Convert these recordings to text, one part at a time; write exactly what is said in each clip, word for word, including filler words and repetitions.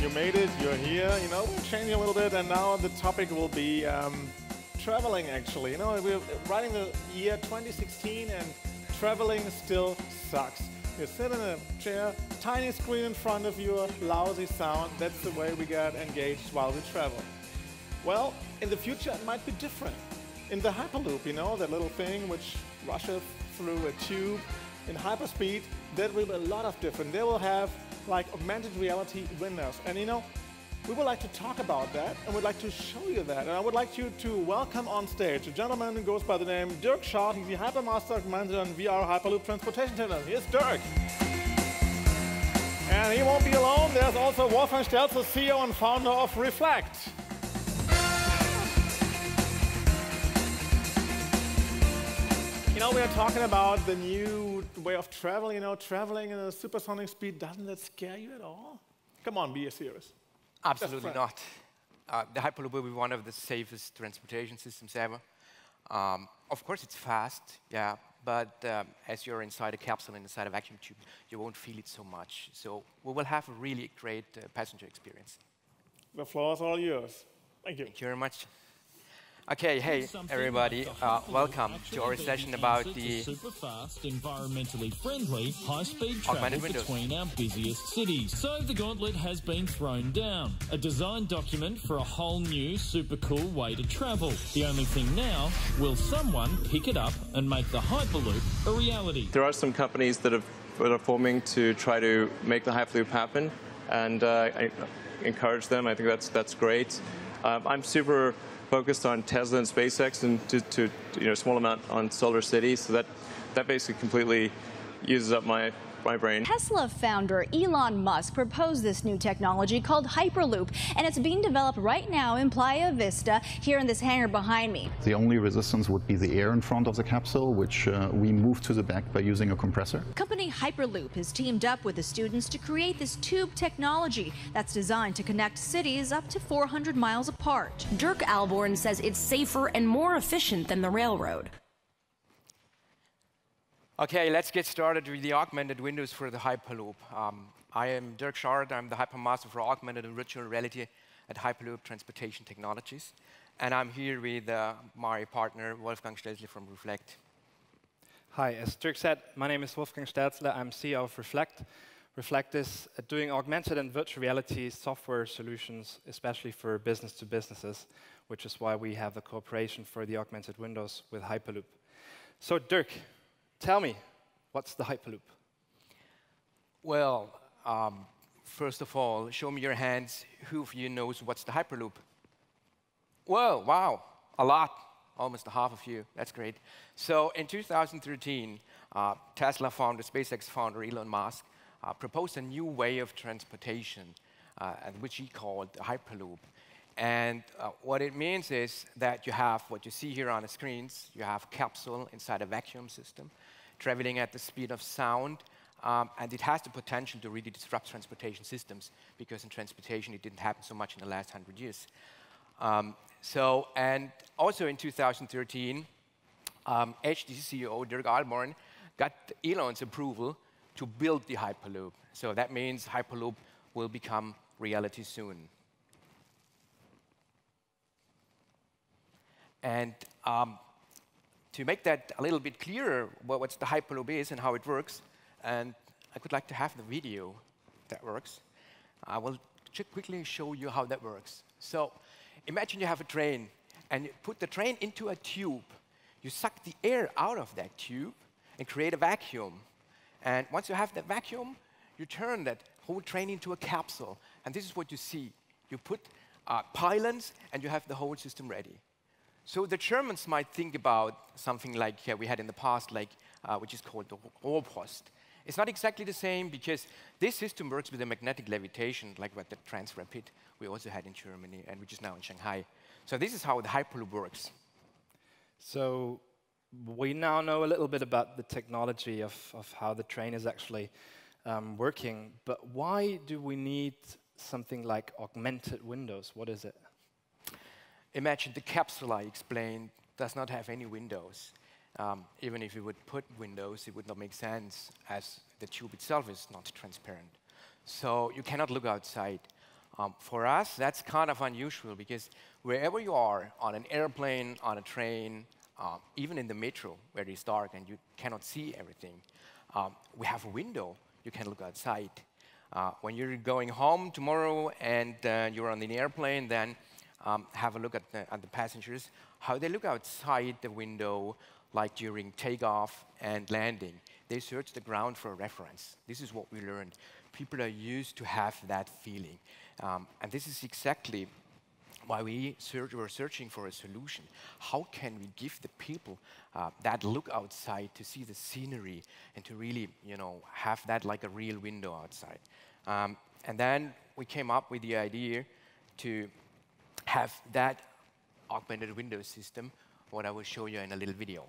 you made it, you're here. You know, we're changing a little bit, and now the topic will be um, traveling, actually. You know, we're writing the year twenty sixteen, and traveling still sucks. You sit in a chair, tiny screen in front of you, lousy sound. That's the way we get engaged while we travel. Well, in the future, it might be different. In the Hyperloop, you know, that little thing which rushes through a tube in hyperspeed, that will be a lot of different. They will have like augmented reality windows. And you know, we would like to talk about that, and we'd like to show you that. And I would like you to welcome on stage a gentleman who goes by the name Dirk Schardt. He's the Hypermaster Augmented and V R Hyperloop Transportation Technology. Here's Dirk. And he won't be alone. There's also Wolfgang Stelzle, C E O and founder of Reflect. You know, we are talking about the new way of traveling. You know, traveling at a supersonic speed, doesn't that scare you at all? Come on, be serious. Absolutely not. Uh, the Hyperloop will be one of the safest transportation systems ever. Um, of course, it's fast, yeah, but um, as you're inside a capsule, inside a vacuum tube, you won't feel it so much. So we will have a really great uh, passenger experience. The floor is all yours. Thank you. Thank you very much. Okay, hey everybody, uh, welcome to our session about the super fast, environmentally friendly, high-speed travel between our busiest cities. So the gauntlet has been thrown down. A design document for a whole new, super cool way to travel. The only thing now, will someone pick it up and make the Hyperloop a reality? There are some companies that, have, that are forming to try to make the Hyperloop happen, and uh, I encourage them. I think that's that's great. Um, I'm super focused on Tesla and SpaceX, and to, to you know, a small amount on SolarCity. So that that basically completely uses up my my brain. Tesla founder Elon Musk proposed this new technology called Hyperloop, and it's being developed right now in Playa Vista, here in this hangar behind me. The only resistance would be the air in front of the capsule, which uh, we move to the back by using a compressor. Company Hyperloop has teamed up with the students to create this tube technology that's designed to connect cities up to four hundred miles apart. Dirk Alborn says it's safer and more efficient than the railroad. Okay, let's get started with the augmented windows for the Hyperloop. Um, I am Dirk Schardt. I'm the Hypermaster for Augmented and Virtual Reality at Hyperloop Transportation Technologies. And I'm here with uh, my partner, Wolfgang Stelzle from Reflect. Hi, as Dirk said, my name is Wolfgang Stelzle. I'm C E O of Reflect. Reflect is uh, doing augmented and virtual reality software solutions, especially for business to businesses, which is why we have a cooperation for the augmented windows with Hyperloop. So, Dirk, tell me, what's the Hyperloop? Well, um, first of all, show me your hands. Who of you knows what's the Hyperloop? Whoa, wow, a lot. Almost a half of you. That's great. So in two thousand thirteen, uh, Tesla founder, SpaceX founder Elon Musk uh, proposed a new way of transportation, uh, which he called the Hyperloop. And uh, what it means is that you have what you see here on the screens. You have a capsule inside a vacuum system, traveling at the speed of sound, um, and it has the potential to really disrupt transportation systems, because in transportation it didn't happen so much in the last hundred years. Um, so, and also in two thousand thirteen, um, H T C C E O Dirk Alborn got Elon's approval to build the Hyperloop. So that means Hyperloop will become reality soon. And um, to make that a little bit clearer, what what the Hyperloop is and how it works, and I would like to have the video that works. I will quickly show you how that works. So imagine you have a train, and you put the train into a tube. You suck the air out of that tube and create a vacuum. And once you have that vacuum, you turn that whole train into a capsule. And this is what you see. You put uh, pylons, and you have the whole system ready. So the Germans might think about something like uh, we had in the past, like uh, which is called the Rohrpost. It's not exactly the same, because this system works with a magnetic levitation, like what the Transrapid we also had in Germany, and which is now in Shanghai. So this is how the Hyperloop works. So we now know a little bit about the technology of, of how the train is actually um, working, but why do we need something like augmented windows? What is it? Imagine the capsule I explained does not have any windows. Um, even if you would put windows, it would not make sense, as the tube itself is not transparent. So you cannot look outside. Um, for us, that's kind of unusual because wherever you are, on an airplane, on a train, uh, even in the metro where it's dark and you cannot see everything, um, we have a window. You can look outside. Uh, when you're going home tomorrow and uh, you're on the airplane, then um, have a look at the, at the passengers, how they look outside the window, like during takeoff and landing. They search the ground for a reference. This is what we learned. People are used to have that feeling. Um, and this is exactly why we search, were searching for a solution. How can we give the people uh, that look outside to see the scenery and to really, you know, have that like a real window outside? Um, and then we came up with the idea to have that augmented window system, what I will show you in a little video.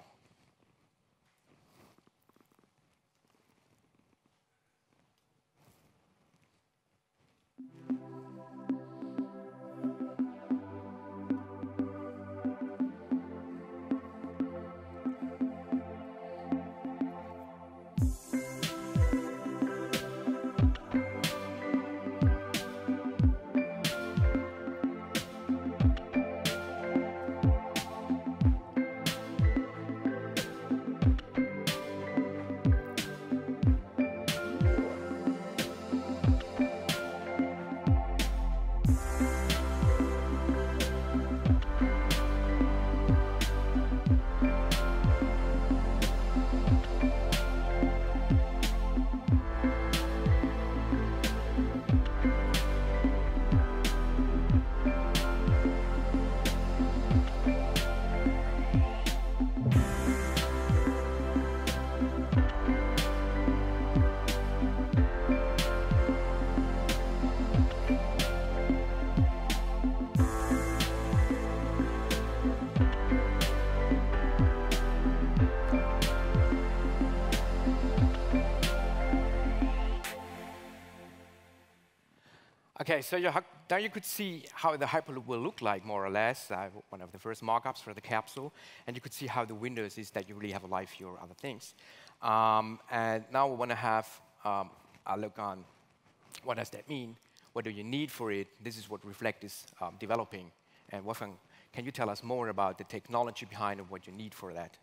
Okay, so you now you could see how the Hyperloop will look like, more or less. Uh, one of the first mock-ups for the capsule. And you could see how the windows is that you really have a live view or other things. Um, and now we want to have um, a look on what does that mean? What do you need for it? This is what Reflect is um, developing. And Wolfgang, can you tell us more about the technology behind and what you need for that?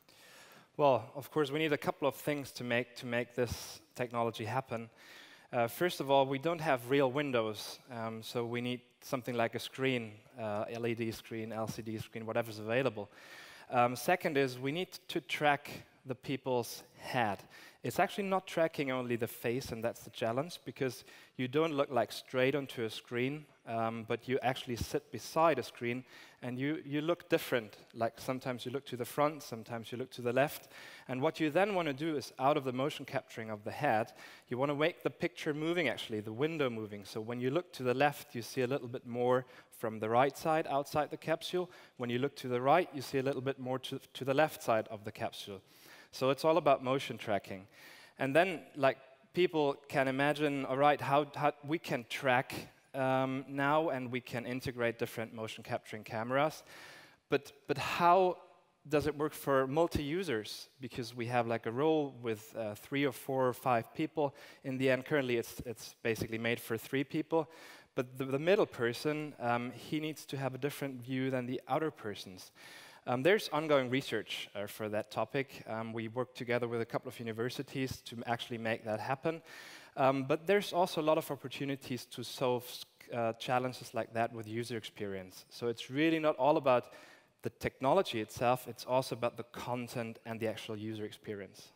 Well, of course, we need a couple of things to make, to make this technology happen. Uh, first of all, we don't have real windows, um, so we need something like a screen, uh, L E D screen, L C D screen, whatever's available. Um, second is we need to track the people's head. It's actually not tracking only the face, and that's the challenge, because you don't look like straight onto a screen, um, but you actually sit beside a screen, and you, you look different. Like sometimes you look to the front, sometimes you look to the left. And what you then want to do is, out of the motion capturing of the head, you want to make the picture moving, actually, the window moving. So when you look to the left, you see a little bit more from the right side outside the capsule. When you look to the right, you see a little bit more to, to the left side of the capsule. So it's all about motion tracking. And then, like, people can imagine, all right, how, how we can track um, now, and we can integrate different motion capturing cameras. But, but how does it work for multi-users? Because we have like a role with uh, three or four or five people. In the end, currently, it's, it's basically made for three people. But the, the middle person, um, he needs to have a different view than the outer persons. Um, there's ongoing research uh, for that topic. Um, we work together with a couple of universities to actually make that happen. Um, but there's also a lot of opportunities to solve uh, challenges like that with user experience. So it's really not all about the technology itself, it's also about the content and the actual user experience.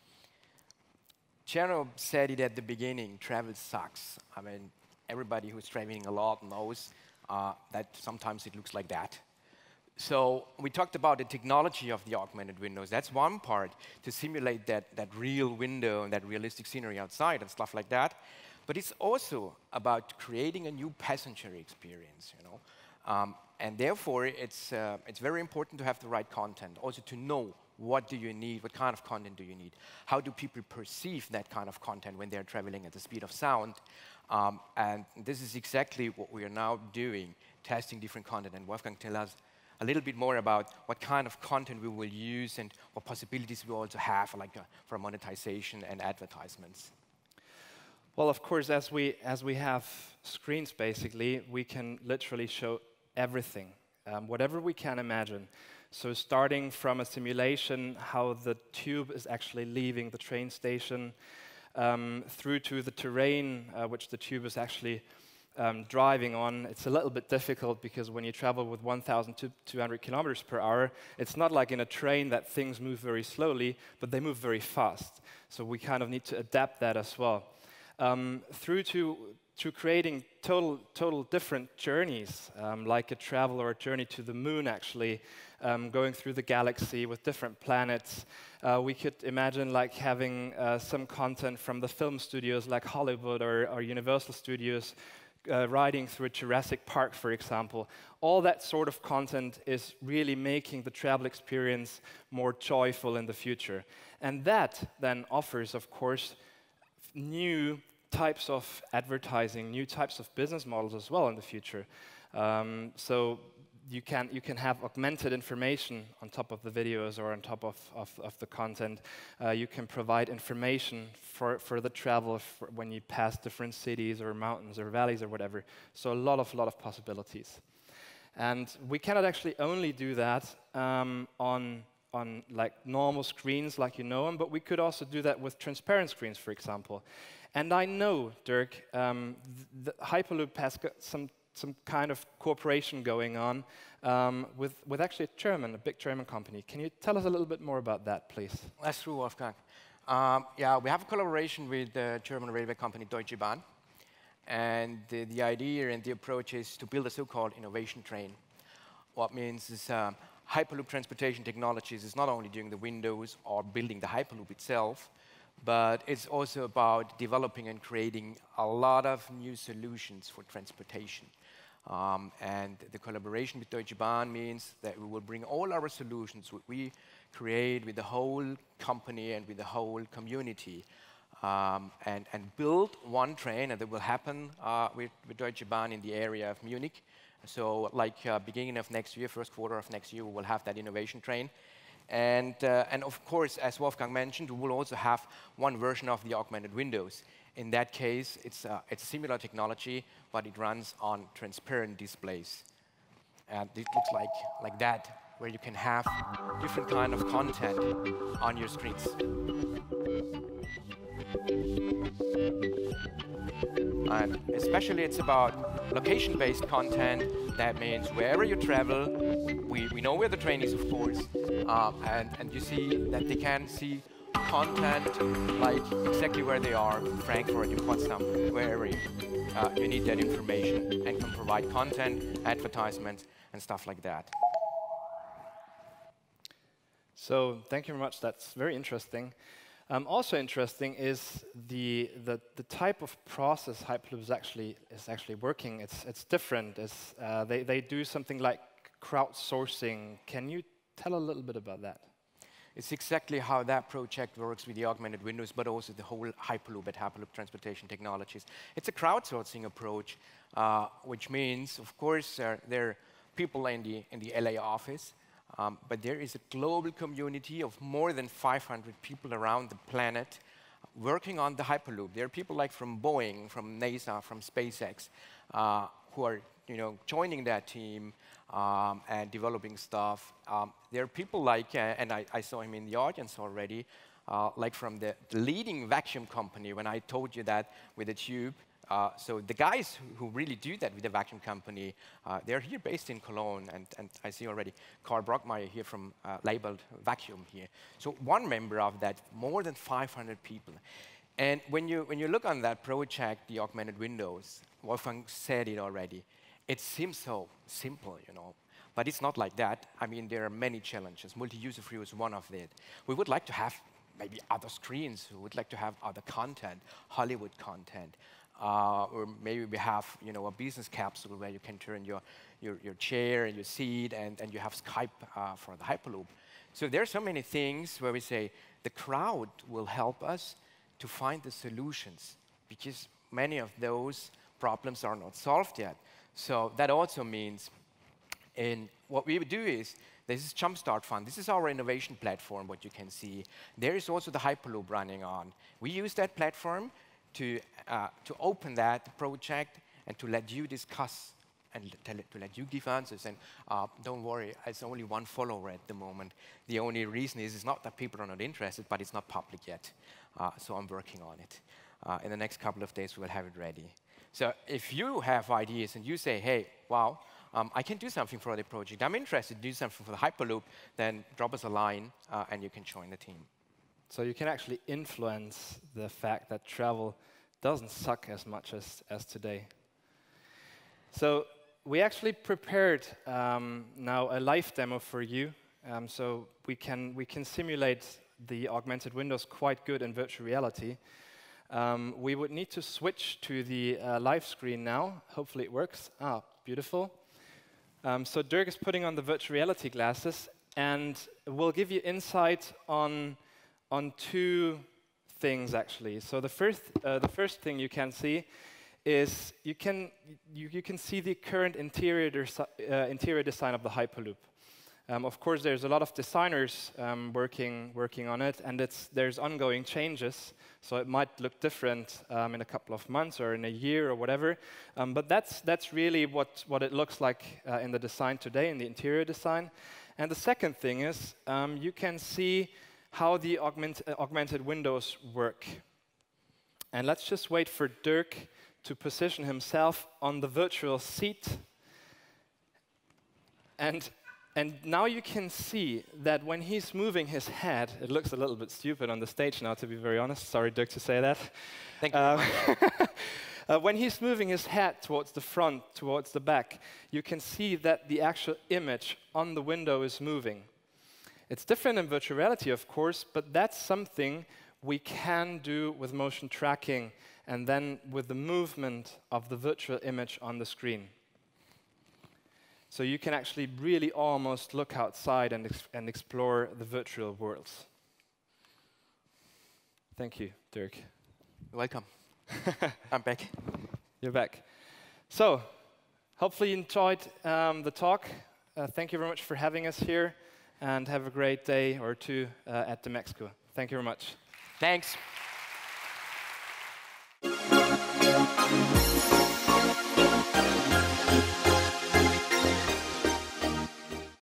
Jero said it at the beginning, travel sucks. I mean, everybody who's traveling a lot knows uh, that sometimes it looks like that. So we talked about the technology of the augmented windows. That's one part, to simulate that, that real window and that realistic scenery outside and stuff like that. But it's also about creating a new passenger experience, you know. Um, and therefore, it's, uh, it's very important to have the right content, also to know what do you need, what kind of content do you need. How do people perceive that kind of content when they're traveling at the speed of sound? Um, and this is exactly what we are now doing, testing different content. And Wolfgang, tell us a little bit more about what kind of content we will use and what possibilities we also have, like uh, for monetization and advertisements. Well, of course, as we, as we have screens, basically, we can literally show everything, um, whatever we can imagine. So starting from a simulation, how the tube is actually leaving the train station, um, through to the terrain, uh, which the tube is actually um, driving on. It's a little bit difficult because when you travel with one thousand two hundred kilometers per hour, it's not like in a train that things move very slowly, but they move very fast. So we kind of need to adapt that as well. Um, through to, to creating total, total different journeys, um, like a travel or a journey to the moon, actually, um, going through the galaxy with different planets. Uh, we could imagine like having uh, some content from the film studios like Hollywood or, or Universal Studios, uh, riding through a Jurassic Park, for example. All that sort of content is really making the travel experience more joyful in the future. And that then offers, of course, new types of advertising, new types of business models as well in the future. Um, so you can, you can have augmented information on top of the videos or on top of, of, of the content. Uh, you can provide information for, for the travel for when you pass different cities or mountains or valleys or whatever. So a lot of, lot of possibilities. And we cannot actually only do that um, on on like normal screens like you know them, but we could also do that with transparent screens, for example. And I know, Dirk, um, the Hyperloop has got some, some kind of cooperation going on um, with, with actually a German, a big German company. Can you tell us a little bit more about that, please? That's true, Wolfgang. Um, yeah, we have a collaboration with the German railway company Deutsche Bahn. And the, the idea and the approach is to build a so-called innovation train. What means is um, Hyperloop transportation technologies is not only doing the windows or building the Hyperloop itself, but it's also about developing and creating a lot of new solutions for transportation. Um, and the collaboration with Deutsche Bahn means that we will bring all our solutions what we create with the whole company and with the whole community um, and, and build one train, and that will happen uh, with, with Deutsche Bahn in the area of Munich. So like uh, beginning of next year, first quarter of next year, we will have that innovation train. And, uh, and of course, as Wolfgang mentioned, we will also have one version of the augmented windows. In that case, it's, uh, it's a similar technology, but it runs on transparent displays. And it looks like, like that, where you can have different kind of content on your screens. And especially it's about location-based content. That means wherever you travel, we, we know where the train is, of course, uh, and, and you see that they can see content like exactly where they are, in Frankfurt, in Potsdam, wherever you, uh, you need that information, and can provide content, advertisements, and stuff like that. So thank you very much. That's very interesting. Um, also interesting is the, the, the type of process Hyperloop is actually, is actually working. It's, it's different. It's, uh, they, they do something like crowdsourcing. Can you tell a little bit about that? It's exactly how that project works with the augmented windows, but also the whole Hyperloop at Hyperloop Transportation Technologies. It's a crowdsourcing approach, uh, which means, of course, uh, there are people in the, in the L A office, Um, but there is a global community of more than five hundred people around the planet working on the Hyperloop. There are people like from Boeing, from NASA, from SpaceX, uh, who are you know, joining that team um, and developing stuff. Um, there are people like, uh, and I, I saw him in the audience already, uh, like from the, the leading vacuum company, when I told you that with the tube. Uh, so the guys who, who really do that with the vacuum company, uh, they're here based in Cologne, and, and I see already Karl Brockmeyer here from uh, Labeled Vacuum here. So one member of that, more than five hundred people. And when you, when you look on that project, the augmented windows, Wolfgang said it already, it seems so simple, you know, but it's not like that. I mean, there are many challenges. Multi-user view is one of it. We would like to have maybe other screens. We would like to have other content, Hollywood content. Uh, or maybe we have, you know, a business capsule where you can turn your, your, your chair and your seat, and, and you have Skype uh, for the Hyperloop. So there are so many things where we say the crowd will help us to find the solutions, because many of those problems are not solved yet. So that also means, in what we would do is, this is Jumpstart Fund. This is our innovation platform, what you can see. There is also the Hyperloop running on. We use that platform to, uh, to open that project and to let you discuss and tell it, to let you give answers. And uh, don't worry, it's only one follower at the moment. The only reason is it's not that people are not interested, but it's not public yet. Uh, so I'm working on it. Uh, in the next couple of days, we'll have it ready. So if you have ideas and you say, hey, wow, um, I can do something for the project, I'm interested to do something for the Hyperloop, then drop us a line uh, and you can join the team. So you can actually influence the fact that travel doesn't suck as much as, as today. So we actually prepared um, now a live demo for you. Um, so we can, we can simulate the augmented windows quite good in virtual reality. Um, we would need to switch to the uh, live screen now. Hopefully it works. Ah, beautiful. Um, so Dirk is putting on the virtual reality glasses, and we'll give you insight on, on two things, actually. So the first, uh, the first thing you can see is you can, you, you can see the current interior, desi uh, interior design of the Hyperloop. Um, of course, there's a lot of designers um, working, working on it, and it's, there's ongoing changes, so it might look different um, in a couple of months or in a year or whatever. Um, but that's, that's really what, what it looks like uh, in the design today, in the interior design. And the second thing is um, you can see how the augment, uh, augmented windows work. And let's just wait for Dirk to position himself on the virtual seat. And, and now you can see that when he's moving his head, it looks a little bit stupid on the stage now, to be very honest. Sorry, Dirk, to say that. Thank you. Um, uh, when he's moving his head towards the front, towards the back, you can see that the actual image on the window is moving. It's different in virtual reality, of course, but that's something we can do with motion tracking and then with the movement of the virtual image on the screen. So you can actually really almost look outside and, ex and explore the virtual worlds. Thank you, Dirk. You're welcome. I'm back. You're back. So, hopefully you enjoyed um, the talk. Uh, thank you very much for having us here, and have a great day or two uh, at the Demexco. Thank you very much. Thanks. Thank you.